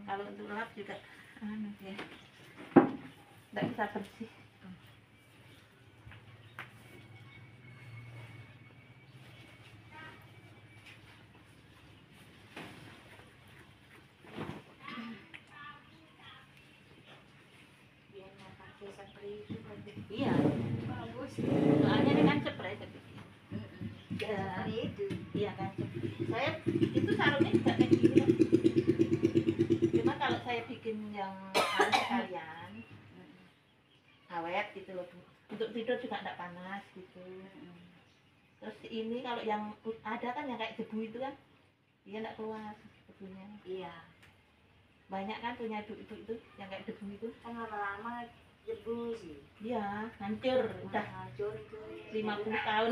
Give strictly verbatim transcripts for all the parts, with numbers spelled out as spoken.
Kalau untuk lap juga anu ya, nggak bisa bersih. Iya, bagus. soalnya ini kan spray tapi. Ya, itu. iya kan. Saya itu sarungnya juga kayak gini loh. Cuma kalau saya bikin yang anu sekalian, awet gitu loh Bu. Untuk tidur juga enggak panas gitu. Terus ini kalau yang ada kan yang kayak debu itu kan, dia enggak keluar debunya. Iya. Banyak kan punya ibu-ibu itu yang kayak debu itu. Kan lama-lama debu sih. Iya, hancur udah Hancur itu. lima puluh tahun.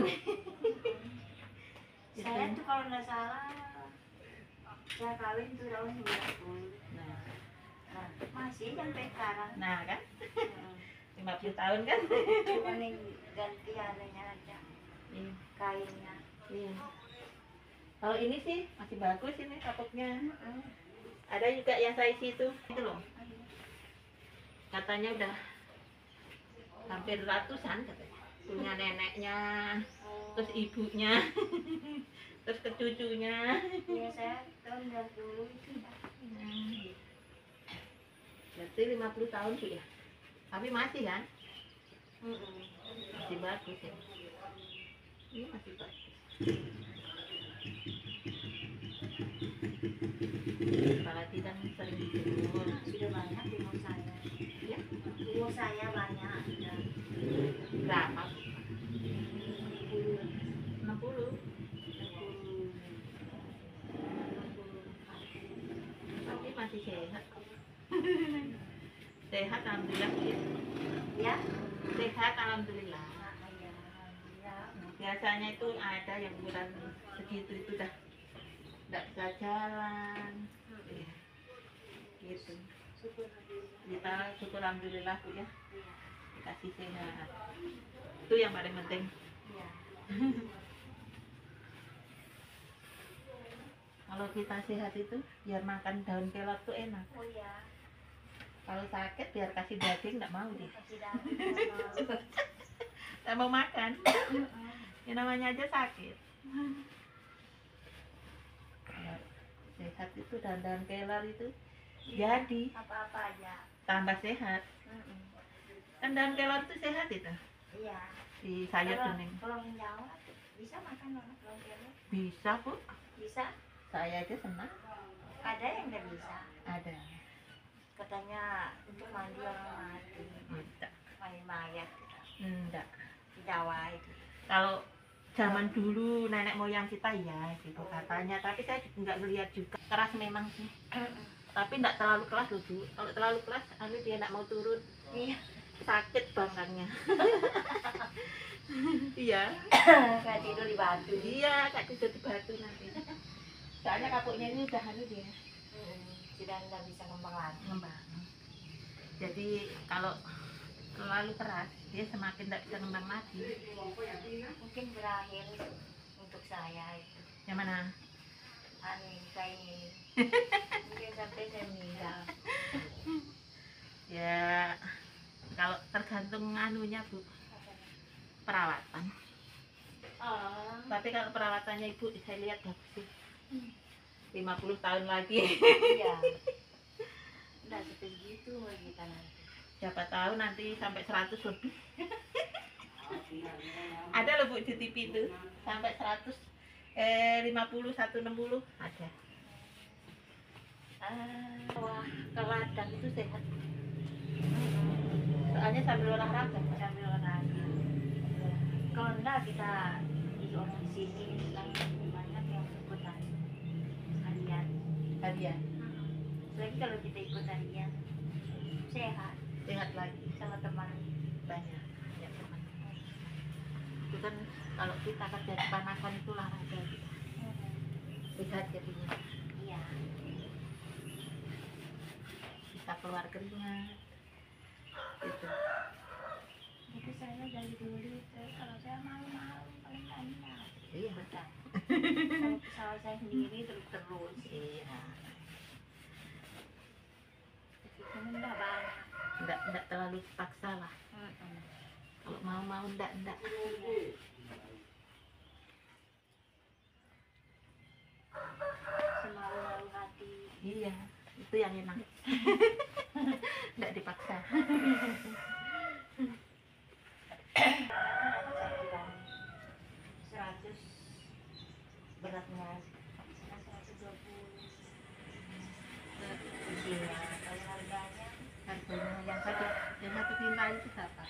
Saya tuh kalau nggak salah saya kawin tuh tahun sembilan puluh. Nah, Nah, masih sampai sekarang. nah kan lima puluh tahun kan. Cuma nih ganti anunya aja, Iya. kainnya. Iya. Kalau ini sih masih bagus ini kapoknya. Ada juga yang size itu, itu loh. Katanya udah hampir ratusan katanya. Punya neneknya, terus ibunya, terus ke cucunya. Iya, saya tahun sembilan puluh itu. Hmm. Berarti lima puluh tahun Bu ya. Tapi masih kan? Masih bagus ya. Ini masih bagus. Apalagi kan sering dijemur. Sudah banyak di umur saya. Ya, Umur saya banyak. Sudah berapa? enam puluh. Tapi masih sehat. Sehat alhamdulillah ya. ya. Sehat alhamdulillah. Ya. Biasanya itu ada yang bulan segitu itu dah nggak bisa jalan. Ya. Gitu. Syukur. Kita syukur alhamdulillah Bu ya. Iya. Dikasih sehat. Itu yang paling penting. Iya. Kalau kita sehat itu biar makan daun kelor tuh enak. Oh iya. Kalau sakit biar kasih daging nggak mau dia. Kasih daging. Nggak mau makan. Ya namanya aja sakit. Kalau sehat itu daun-daun kelor itu jadi Apa-apa aja. tambah sehat. Kan daun kelor itu sehat itu. Iya. Di sayur Kalau bening. kalau Jawa bisa makan orang kalau kelor? Bisa Bu. Bisa. Saya aja senang. Ada yang nggak bisa. Ada. Katanya untuk mandi orang mati. Enggak. Mandi mayat. Enggak. Di Jawa itu. Kalau zaman dulu nenek moyang kita ya gitu katanya, tapi saya nggak ngeliat juga. Keras memang sih. Tapi nggak terlalu keras loh Bu. Kalau terlalu keras, anu dia nggak mau turun. Iya. Sakit bangkangnya. Iya. Kayak tidur di batu. Iya, kayak tidur di batu nanti. Soalnya kapuknya ini udah anu dia. Sudah nggak bisa ngembang lagi. Ngembang. Jadi kalau terlalu keras, dia semakin tidak bisa ngembang lagi. Mungkin berakhir untuk saya itu. Yang mana? Anu ini kayak ini. Mungkin sampai saya meninggal. Ya, kalau tergantung anunya Bu, perawatan. Oh. Tapi kalau perawatannya Ibu saya lihat bagus sih. lima puluh tahun lagi. Iya. Udah segitu kita nanti. Siapa tahu nanti sampai seratus lebih. Ada loh Bu di T V itu, sampai seratus eh lima puluh, seratus enam puluh ada. Ah, wah, kalau ladang itu sehat. Soalnya sambil olahraga, Sambil olahraga. Kalau enggak kita di orang sini kan banyak yang ikut harian. hadiah. Lagi kalau kita ikut harian sehat Sehat lagi sama teman. banyak. Ya, teman. Itu kan kalau kita kerja di panasan itu olahraga kita. Sehat jadinya. Iya. Bisa keluar keringat. Gitu. Itu saya dari dulu kalau saya malu-malu paling banyak. Iya betul. Kalau pesawat saya sendiri terus terus. Iya. nggak nggak terlalu paksa lah. Mm-mm. Kalau mau-mau ndak ndak. Semalu-malu hati. Iya, itu yang enak. Ndak dipaksa. Seratus beratnya seratus dua puluh. Iya, kalau harganya Harganya yang satu yang satu pinta itu berapa?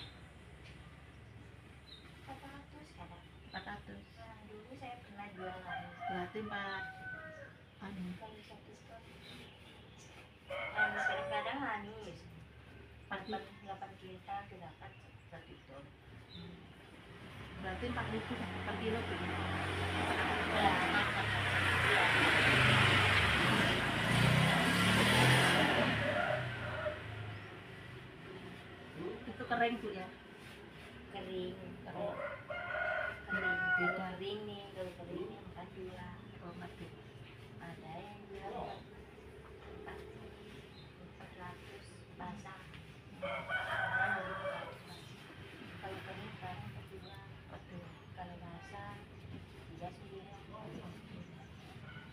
empat ratus kadang. Empat ratus. Nah, dulu saya pernah jualan Berarti empat. Anu, kali satu ton. Anu, kadang-kadang anu delapan delapan kita dapat satu ton. berarti empat ribu per kilo tuh. Ya, ya. Itu kering bu ya. Kering, Kering. kering. Beda. Kalau kering nih, kalau kering yang empat dua. Oh, mati. Ada yang jual empat empat ratus basah. Ada yang jual kalau kering kan empat dua. Waduh. Kalau basah tiga sembilan.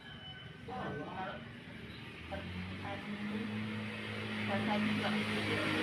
Kalau per anu bahasa itu juga sedikit.